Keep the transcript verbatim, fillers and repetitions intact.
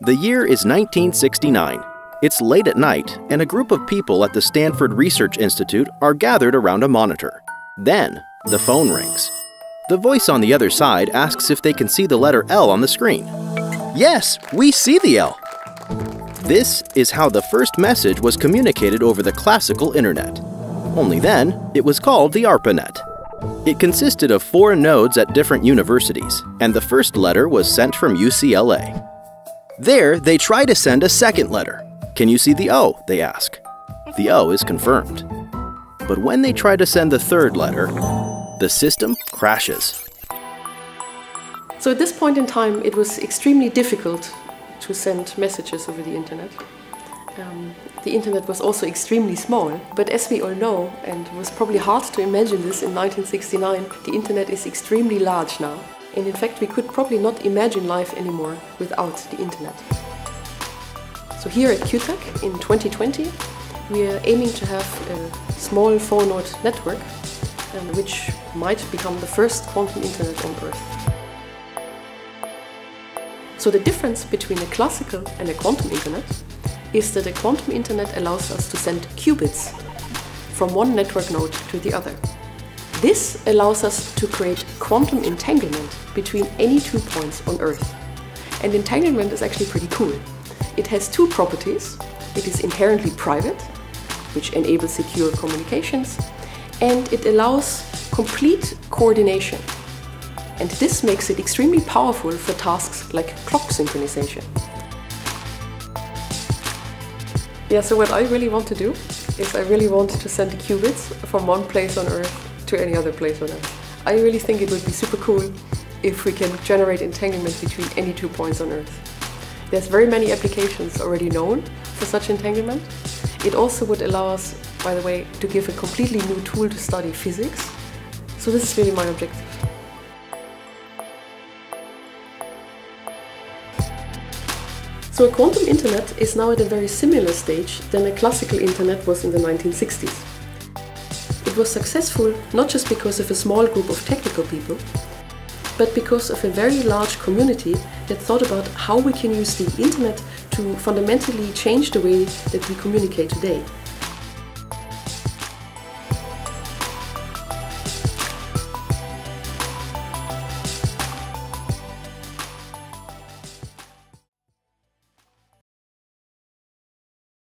The year is nineteen sixty-nine. It's late at night, and a group of people at the Stanford Research Institute are gathered around a monitor. Then, the phone rings. The voice on the other side asks if they can see the letter L on the screen. Yes, we see the L! This is how the first message was communicated over the classical internet. Only then, it was called the ARPANET. It consisted of four nodes at different universities, and the first letter was sent from U C L A. There, they try to send a second letter. Can you see the O? They ask. The O is confirmed. But when they try to send the third letter, the system crashes. So at this point in time, it was extremely difficult to send messages over the internet. Um, the internet was also extremely small, but as we all know, and it was probably hard to imagine this in nineteen sixty-nine, the internet is extremely large now. And in fact, we could probably not imagine life anymore without the internet. So here at QuTech in twenty twenty, we are aiming to have a small four-node network, um, which might become the first quantum internet on Earth. So the difference between a classical and a quantum internet is that a quantum internet allows us to send qubits from one network node to the other. This allows us to create quantum entanglement between any two points on Earth. And entanglement is actually pretty cool. It has two properties. It is inherently private, which enables secure communications, and it allows complete coordination. And this makes it extremely powerful for tasks like clock synchronization. Yeah, so what I really want to do is I really want to send qubits from one place on Earth to any other place on Earth. I really think it would be super cool if we can generate entanglement between any two points on Earth. There's very many applications already known for such entanglement. It also would allow us, by the way, to give a completely new tool to study physics. So this is really my objective. So a quantum internet is now at a very similar stage than a classical internet was in the nineteen sixties. It was successful not just because of a small group of technical people, but because of a very large community that thought about how we can use the internet to fundamentally change the way that we communicate today.